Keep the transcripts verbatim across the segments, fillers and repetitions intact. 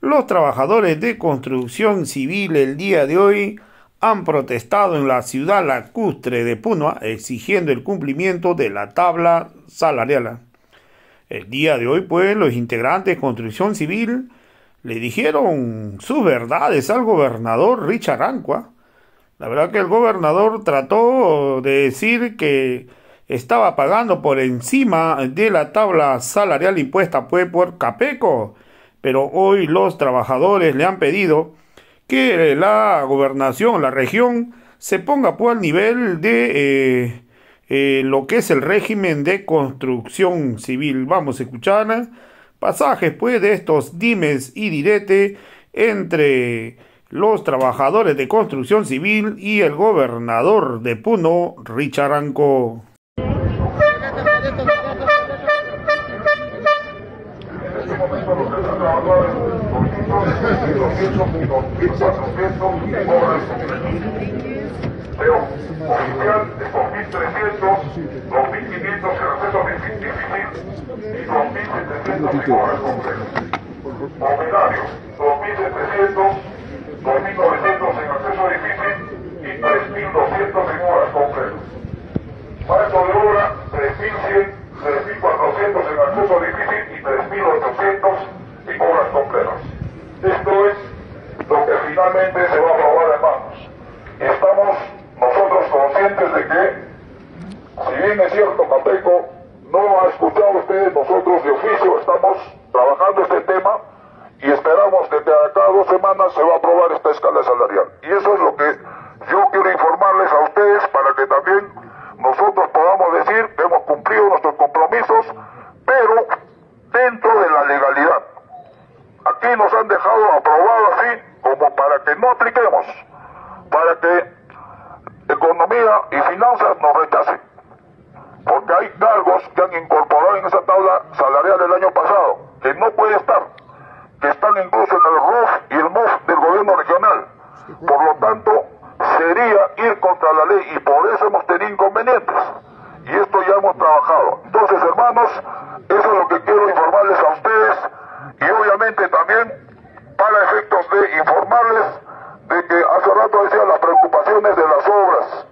Los trabajadores de construcción civil el día de hoy han protestado en la ciudad lacustre de Puno exigiendo el cumplimiento de la tabla salarial. El día de hoy, pues, los integrantes de construcción civil le dijeron sus verdades al gobernador Richard Ancua. La verdad que el gobernador trató de decir que estaba pagando por encima de la tabla salarial impuesta pues por Capeco, pero hoy los trabajadores le han pedido que la gobernación, la región, se ponga pues al nivel de eh, eh, lo que es el régimen de construcción civil. Vamos a escuchar pasajes pues de estos dimes y diretes entre los trabajadores de construcción civil y el gobernador de Puno, Richard Ancua. Pero oficial de dos mil trescientos, dos mil quinientos en acceso difícil y dos mil setecientos en horas completas. Operario, dos mil setecientos, dos mil novecientos en acceso difícil y tres mil doscientos en horas completas. Maestro de obra, tres mil cien, tres mil cuatrocientos en acceso difícil y tres mil ochocientos en horas completas. Esto es lo que finalmente se va a aprobar, hermanos. Estamos nosotros conscientes de que, si bien es cierto, Capeco no ha escuchado ustedes, nosotros de oficio estamos trabajando este tema y esperamos que de acá a dos semanas se va a aprobar esta escala salarial. Y eso es lo que yo quiero informarles a ustedes para que también nosotros podamos decir que hemos cumplido nuestros compromisos, pero dentro de la legalidad. Aquí nos han dejado aprobado así como para que no apliquemos, para que economía y finanzas nos rechacen, porque hay cargos que han incorporado en esa tabla salarial del año pasado, que no puede estar, que están incluso en el R O F y el M O F del gobierno regional. Por lo tanto, sería ir contra la ley y por eso hemos tenido inconvenientes. Y esto ya hemos trabajado. Entonces, hermanos, eso es lo que quiero informarles a ustedes y obviamente también para efectos de informarles de que hace rato decía las preocupaciones de las obras.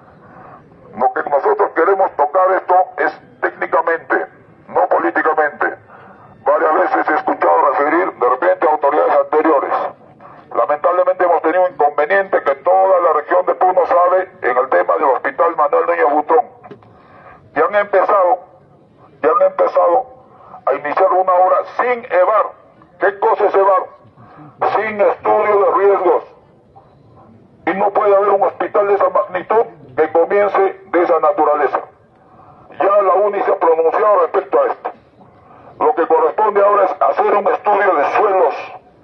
Lo que nosotros queremos tocar esto es técnicamente, no políticamente. Varias veces he escuchado referir de repente a autoridades anteriores. Lamentablemente hemos tenido un inconveniente que toda la región de Puno sabe en el tema del hospital Manuel Núñez Butrón. Ya han empezado, ya han empezado a iniciar una obra sin E V A R. ¿Qué cosa es E V A R? Sin estudio de riesgos. Y no puede haber un hospital de esa magnitud que comience de esa naturaleza. Ya la U N I se ha pronunciado respecto a esto. Lo que corresponde ahora es hacer un estudio de suelos.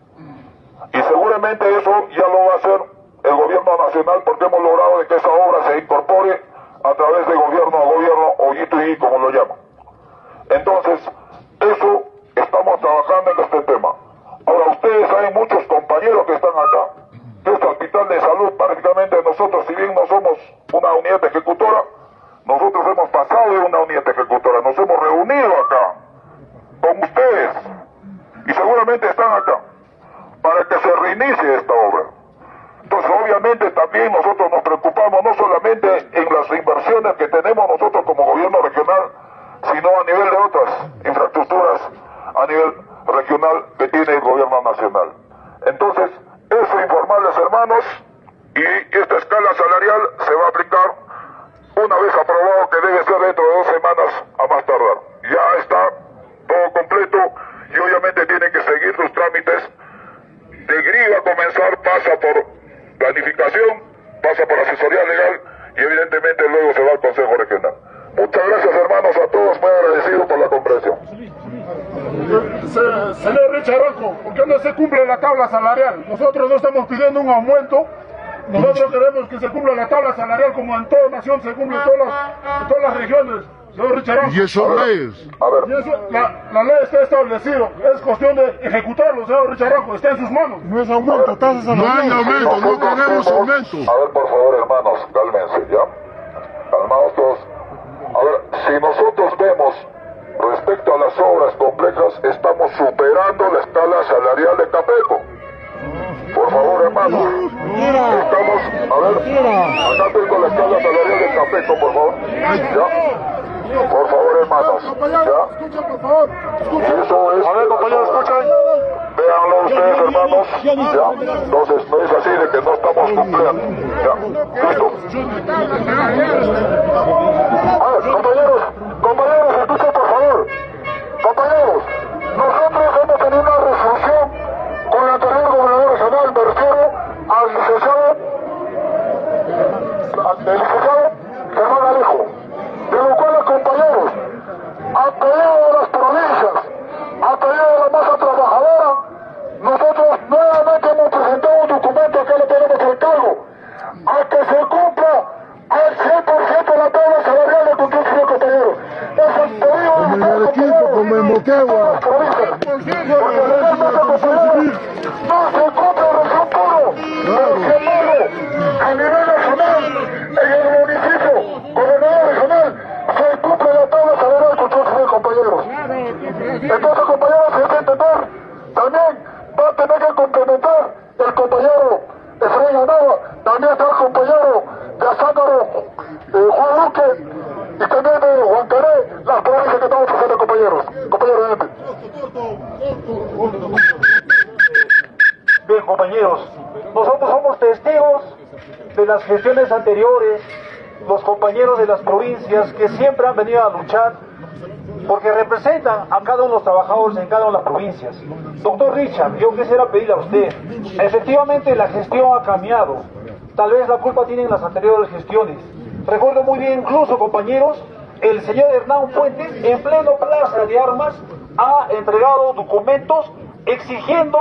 Y seguramente eso ya lo va a hacer el gobierno nacional porque hemos logrado de que esa obra se incorpore a través de gobierno a gobierno o I T I, como lo llaman. Entonces, eso estamos trabajando en este tema. Ahora, ustedes hay muchos compañeros que están acá. Este hospital de salud, prácticamente nosotros, si bien no somos una unidad ejecutora, nosotros hemos pasado de una unidad ejecutora, nos hemos reunido acá con ustedes y seguramente están acá para que se reinicie esta obra. Entonces, obviamente también nosotros nos preocupamos no solamente en las inversiones que tenemos nosotros como gobierno regional, sino a nivel de otras infraestructuras a nivel regional que tiene el gobierno nacional. Entonces, eso informarles, hermanos, y esta escala salarial se va a aplicar una vez aprobado, que debe ser dentro de dos semanas a más tardar. Ya está todo completo y obviamente tienen que seguir sus trámites. De GRI va a comenzar, pasa por planificación, pasa por asesoría legal y evidentemente luego se va al Consejo Regional. Muchas gracias, hermanos, a todos, muy agradecido por la comprensión. Señor Richard Ancua, ¿por qué no se cumple la tabla salarial? Nosotros no estamos pidiendo un aumento, nosotros queremos que se cumpla la tabla salarial como en toda nación se cumple en todas las, en todas las regiones. Señor Richard Ancua. ¿Y eso leyes? A ver. Y eso, la, la ley está establecida, es cuestión de ejecutarlo, señor Richard Ancua, está en sus manos. No es aumento, tasas No hay aumento, no queremos aumento. A ver, por favor, hermanos, cálmense, ¿ya? Calmados todos. A ver, si nosotros vemos respecto a las obras complejas, estamos superando la escala salarial de Capeco. Por favor, hermanos, estamos, a ver, acá tengo la escala salarial de Capeco, por favor, ¿ya? Por favor, hermanos, ¿ya? Eso es... A ver, compañeros, escuchan. Véanlo ustedes, hermanos, ¿ya? Entonces, no es así de que no estamos cumpliendo, ¿ya? ¿Listo? A ver, compañeros, compañeros, escuchen, por favor. Compañeros, nosotros hemos tenido una resolución con el anterior gobernador regional, me refiero al licenciado, al licenciado Germán Alejo, de lo cual los compañeros, apoyado a las provincias, apoyado a la masa trabajadora, nosotros nuevamente hemos presentado un documento que le tenemos al cargo, a que se cumpla al cien por ciento la tabla salarial de construcción, compañeros. Es el pedido de los compañeros como en Moquegua. porque realmente, compañeros, no se cumple el región puro, pero sin embargo, a nivel nacional, en el municipio, gobernador regional, se cumple la tabla salarial de construcción, compañeros. Entonces, compañeros, hay que entender, también va a tener que complementar el compañero Efraín Anaba, también está el compañero de Azángaro, eh, Juan Luque, y también de Huancaré, las provincias que estamos presentes, compañeros. Compañeros, gente. Bien, compañeros, nosotros somos testigos de las gestiones anteriores, los compañeros de las provincias que siempre han venido a luchar porque representan a cada uno de los trabajadores en cada una de las provincias. Doctor Richard, yo quisiera pedirle a usted, efectivamente la gestión ha cambiado, tal vez la culpa tienen las anteriores gestiones. Recuerdo muy bien, incluso, compañeros, el señor Hernán Fuentes, en pleno Plaza de Armas, ha entregado documentos exigiendo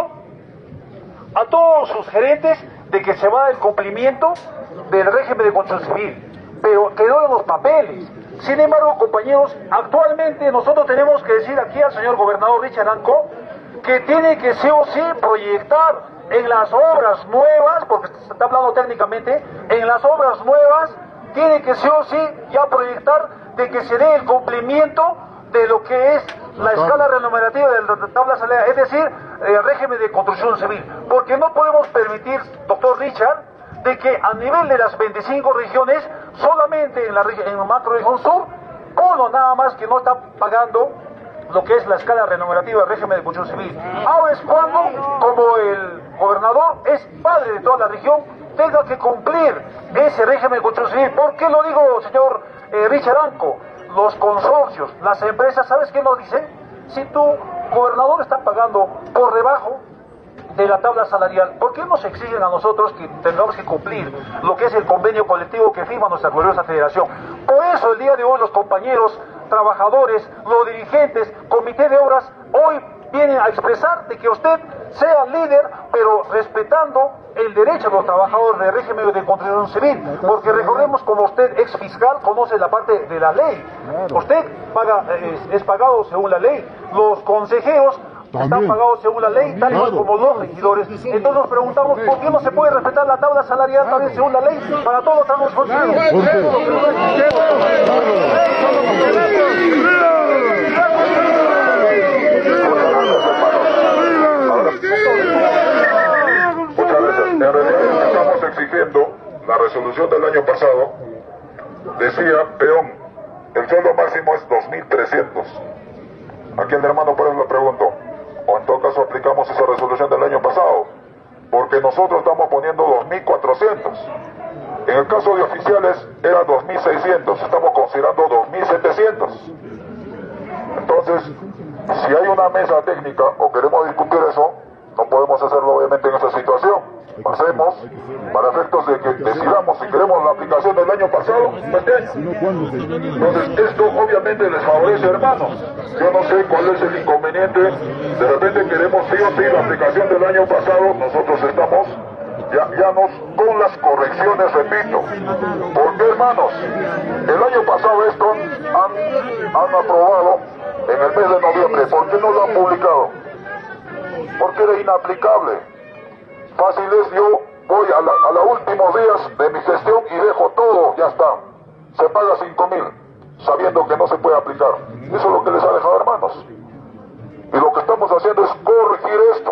a todos sus gerentes de que se va a dar el cumplimiento del régimen de construcción civil, pero quedó en los papeles. Sin embargo, compañeros, actualmente nosotros tenemos que decir aquí al señor gobernador Richard Anco que tiene que sí o sí proyectar en las obras nuevas, porque se está hablando técnicamente, en las obras nuevas tiene que sí o sí ya proyectar de que se dé el cumplimiento de lo que es la escala remunerativa de la tabla salarial, es decir, el régimen de construcción civil, porque no podemos permitir, doctor Richard, de que a nivel de las veinticinco regiones, solamente en la, en la macro región sur, uno nada más que no está pagando lo que es la escala remunerativa del régimen de construcción civil. Ahora es cuando, como el gobernador es padre de toda la región, tenga que cumplir ese régimen de construcción civil. ¿Por qué lo digo, señor eh, Richard Anco? Los consorcios, las empresas, ¿sabes qué nos dicen? Si tu gobernador está pagando por debajo de la tabla salarial, ¿por qué nos exigen a nosotros que tengamos que cumplir lo que es el convenio colectivo que firma nuestra gloriosa federación? Por eso el día de hoy los compañeros, trabajadores, los dirigentes, comité de obras, hoy vienen a expresar de que usted sea líder, pero respetando el derecho de los trabajadores del régimen de construcción civil, porque recordemos, como usted ex fiscal conoce la parte de la ley, usted paga, es, es pagado según la ley, los consejeros están pagados según la ley, tal y cual como los regidores. Entonces nos preguntamos por qué no se puede respetar la tabla salarial también según la ley para todos los trabajadores civiles. Muchas veces, en realidad estamos exigiendo la resolución del año pasado, decía, peón, el sueldo máximo es dos mil trescientos. Aquí el hermano Pérez le preguntó, o en todo caso aplicamos esa resolución del año pasado, porque nosotros estamos poniendo dos mil cuatrocientos. En el caso de oficiales era dos mil seiscientos, estamos considerando dos mil setecientos. Entonces, si hay una mesa técnica o queremos discutir eso, no podemos hacerlo obviamente en esa situación. Pasemos para efectos de que decidamos si queremos la aplicación del año pasado o este año. Entonces, esto obviamente les favorece, hermanos. Yo no sé cuál es el inconveniente. De repente queremos sí o sí la aplicación del año pasado. Nosotros estamos ya, ya nos, con las correcciones, repito. Porque, hermanos, el año pasado esto han, han aprobado en el mes de noviembre. ¿Por qué no lo han publicado? Porque era inaplicable. Fácil es, yo voy a, la, a los últimos días de mi gestión y dejo todo, ya está. Se paga cinco mil. sabiendo que no se puede aplicar. Eso es lo que les ha dejado, hermanos. Y lo que estamos haciendo es corregir esto.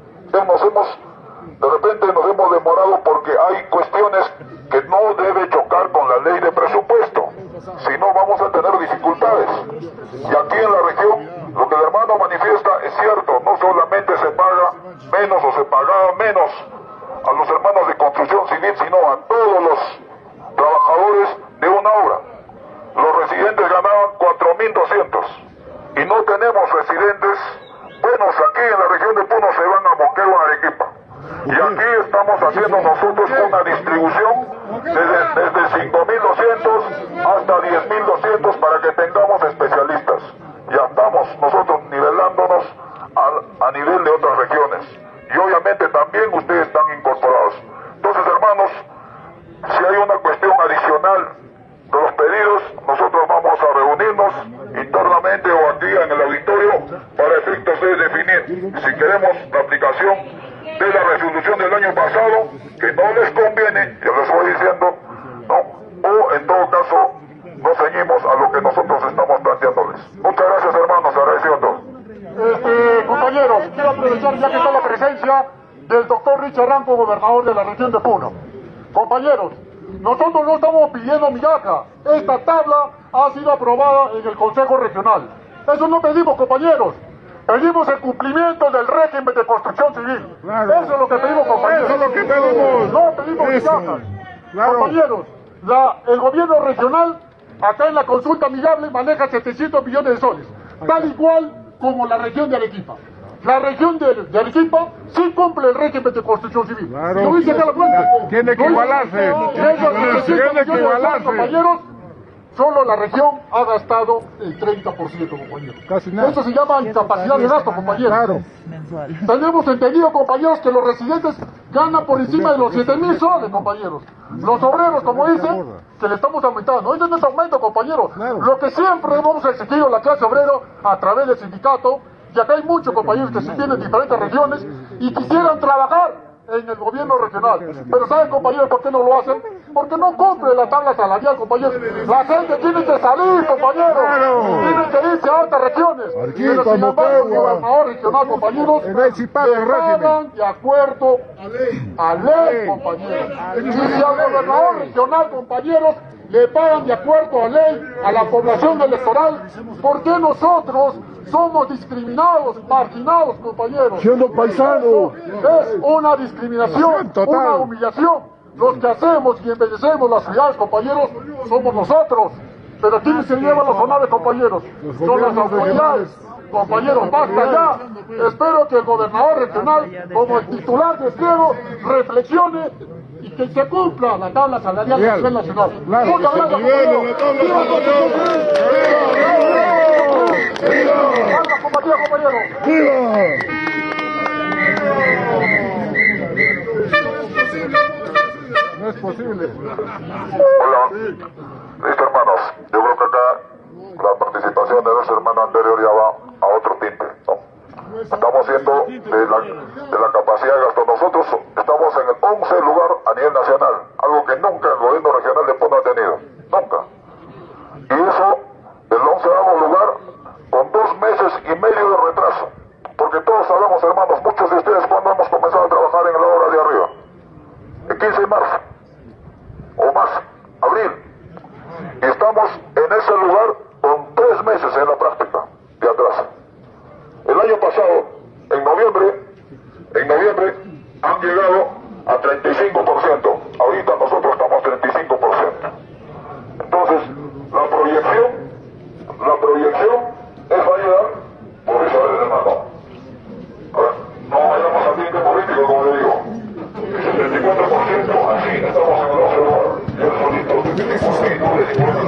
Nos hemos, de repente nos hemos demorado porque hay cuestiones que no debe chocar con la ley de presupuesto. Si no, vamos a tener dificultades. Y aquí en la región, lo que el hermano manifiesta es cierto. No solamente se paga menos o se pagaba menos a los hermanos de construcción civil, sino a todos los trabajadores de una obra. Los residentes ganaban cuatro mil doscientos y no tenemos residentes buenos aquí en la región de Puno, se van a Moquegua, a Arequipa. Y aquí estamos haciendo nosotros una distribución desde, desde cinco mil doscientos hasta diez mil doscientos para que tengamos especialistas. Ya estamos nosotros nivelándonos a, a nivel de otras regiones. Y obviamente también ustedes están incorporados. Entonces, hermanos, si hay una cuestión adicional de los pedidos, nosotros vamos a reunirnos internamente o aquí en el auditorio para efectos de definir si queremos la aplicación de la resolución del año pasado, que no les conviene, ya les voy diciendo, ¿no? O en todo caso nos ceñimos a lo que nosotros estamos planteándoles. Muchas gracias, hermanos, agradecido a todos. Este, compañeros, quiero aprovechar ya que está la presencia del doctor Richard Ranco, gobernador de la región de Puno. Compañeros, nosotros no estamos pidiendo migaja. Esta tabla ha sido aprobada en el Consejo Regional. Eso no pedimos, compañeros. Pedimos el cumplimiento del régimen de construcción civil. Claro. Eso es lo que pedimos, compañeros. Eso es lo que pedimos. No pedimos Eso. migajas. Claro. Compañeros, la, el gobierno regional, acá en la consulta amigable, maneja setecientos millones de soles. Tal igual como la región de Arequipa. La región de, de Arequipa sí cumple el régimen de construcción civil. Claro. Lo dice acá la fuente. Tiene que Lo dice. igualarse. De esos Tiene setecientos que millones de soles, igualarse. compañeros, solo la región ha gastado el treinta por ciento, compañeros. Casi nada. Eso se llama incapacidad de gasto, compañeros. Claro. Tenemos entendido, compañeros, que los residentes ganan por encima de los siete mil soles, compañeros. Los obreros, como dicen, que le estamos aumentando. Este no es aumento, compañeros. Claro. Lo que siempre hemos exigido a la clase obrera a través del sindicato, y acá hay muchos compañeros que se vienen de diferentes regiones y quisieran trabajar en el gobierno regional. Pero ¿saben, compañeros, por qué no lo hacen? Porque no cumple la tabla salarial, compañeros. La gente tiene que salir, compañeros. Claro. Tiene que irse a otras regiones. Arequipa, Pero sin embargo, el Moquegua. gobernador regional, compañeros, En el sí paga el le régimen. pagan de acuerdo a ley, compañeros. Y si al gobernador regional, compañeros, le pagan de acuerdo a ley a la población electoral, ¿por qué nosotros somos discriminados, marginados, compañeros? Siendo paisano. Es una discriminación, Total. una humillación. Los que hacemos y embellecemos las ciudades, compañeros, somos nosotros. Pero ¿quiénes se llevan los honores, compañeros? Son las autoridades. Compañeros, basta ya. Espero que el gobernador regional, como el titular de Pliego, reflexione y que se cumpla la tabla salarial a nivel nacional. Claro. Muchas gracias, compañeros. ¡Viva la Constitución! ¡Viva, compañero, compañero! No es posible. Hola, listo, hermanos. Yo creo que acá la participación de nuestro hermano anterior ya va a otro tinte, ¿no? Estamos viendo de la, de la capacidad de gasto. Nosotros estamos en el once lugar a nivel nacional, algo que nunca el gobierno regional de Puno ha tenido, nunca. Y eso, del onceavo lugar, con dos meses y medio de retraso. Porque todos sabemos, hermanos, muchos de ustedes cuando hemos comenzado a trabajar en la obra de arriba. El quince de marzo, o más, abril. Y estamos en ese lugar con tres meses en la práctica de atrás. El año pasado, en noviembre, en noviembre han llegado a treinta y cinco por ciento. Ahorita nosotros estamos treinta y cinco por ciento. Entonces, la proyección, la proyección es ayudar por eso, hermano. No vayamos a tiempo político, como le digo. El treinta y cuatro por ciento, así, estamos en el once lugar. Yo solito, por favor.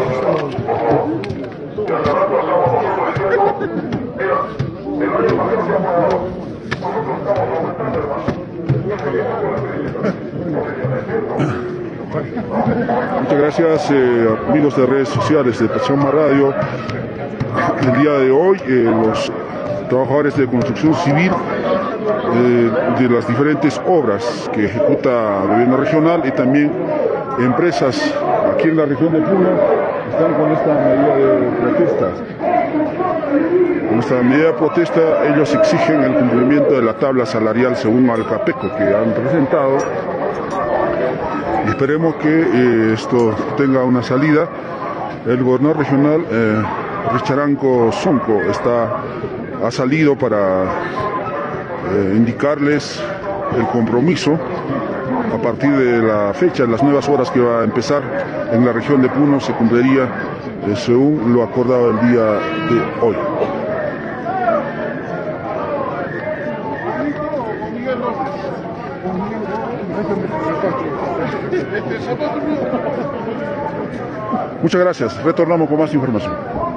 Y hace rato estamos nosotros diciendo, mira, el año pasado se ha pagado. Nosotros estamos aumentando, hermano. Muchas gracias, eh, amigos de redes sociales de Pachama Radio. El día de hoy, eh, los trabajadores de construcción civil eh, de las diferentes obras que ejecuta el gobierno regional y también empresas aquí en la región de Puno están con esta medida de protesta. Con esta medida de protesta ellos exigen el cumplimiento de la tabla salarial según Alcapeco que han presentado. Y esperemos que eh, esto tenga una salida. El gobernador regional eh, Richaranco Sonco está, ha salido para eh, indicarles el compromiso a partir de la fecha, las nuevas horas que va a empezar en la región de Puno se cumpliría eh, según lo acordado el día de hoy. Muchas gracias. Retornamos con más información.